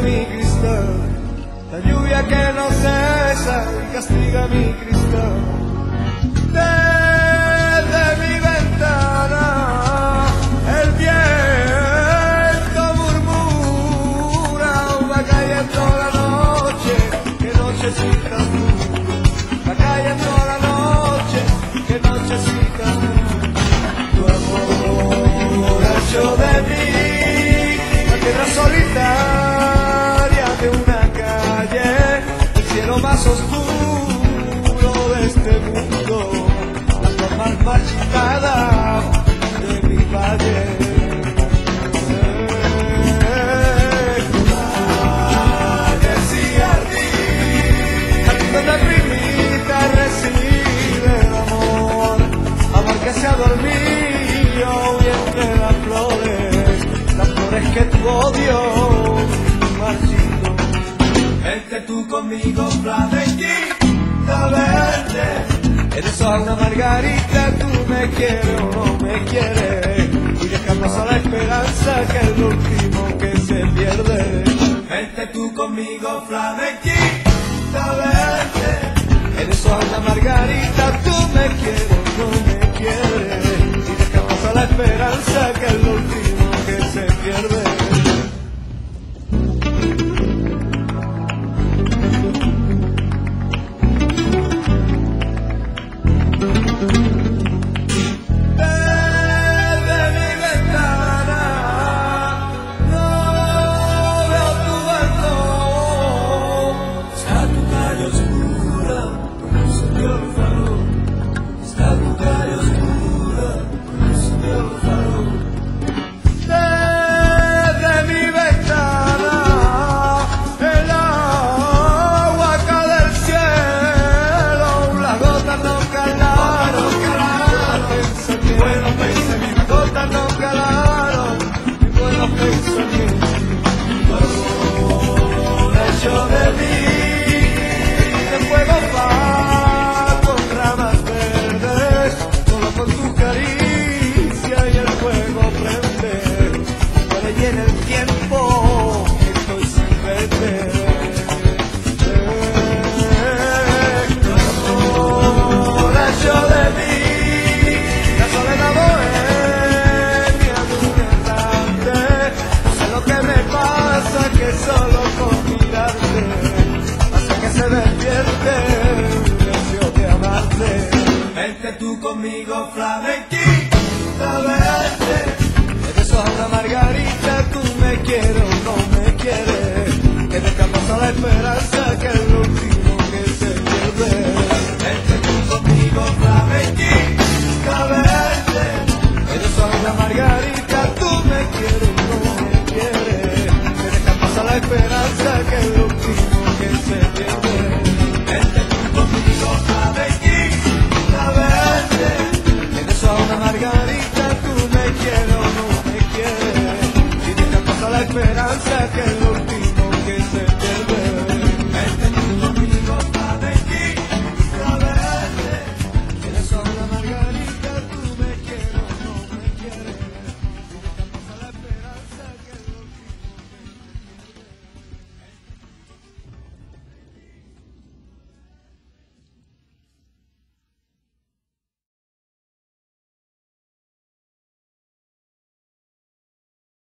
mi cristal, la lluvia que no cesa y castiga mi cristal. Desde mi ventana el viento murmura, va cayendo la noche, que nochecita tú, va cayendo la noche, que nochecita tú. Tu amor hecho de mí, la tierra solitaria de una calle, el cielo más oscuro de este mundo, la forma marchitada de mi valle. Valles y jardín, aquí donde primita reside el amor, amor que se ha dormido entre las flores que tu odio marchito. Vente tú conmigo, flamenquita verde, eres solo una margarita, tú me quieres o no me quieres, y dejamos a la esperanza que es lo último que se pierde. Vente tú conmigo, flamenquita verde, eres solo una margarita, tú me quieres o no me quieres, y dejamos a la esperanza que es lo último que se pierde. Desde mi ventana no veo tu balcón, está tu calle oscura con el señor faro, está tu calle oscura con el señor faro. Desde mi ventana el agua cae del cielo, las gotas no calaron, mi buenos pensamientos, las gotas no calaron, mi buenos pensamientos. Tu amor hecho de mí, de fuego va con ramas verdes, solo con tu caricia y el fuego prende. Y en el tiempo estoy sin verte. Tu amor hecho de mí, la soledad bohemia de un errante. No sé lo que me pasa, que solo con mirarte hace que se despierte el deseo de amarte. Vente tú conmigo, flamenquita